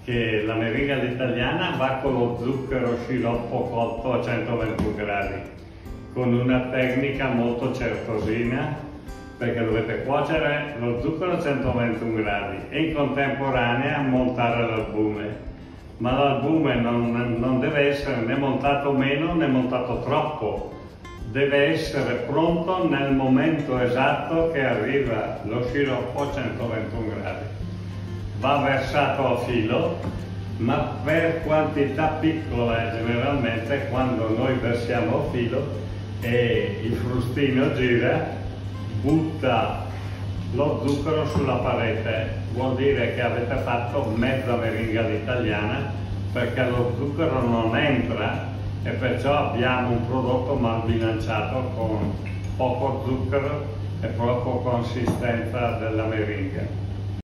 che la meringa all'italiana va con lo zucchero sciroppo cotto a 121 gradi, con una tecnica molto certosina, perché dovete cuocere lo zucchero a 121 gradi e in contemporanea montare l'albume. Ma l'albume non deve essere né montato meno né montato troppo, deve essere pronto nel momento esatto che arriva lo sciroppo a 121 gradi. Va versato a filo, ma per quantità piccole generalmente quando noi versiamo a filo e il frustino gira, butta lo zucchero sulla parete, vuol dire che avete fatto mezza meringa all'italiana, perché lo zucchero non entra e perciò abbiamo un prodotto mal bilanciato con poco zucchero e poca consistenza della meringa.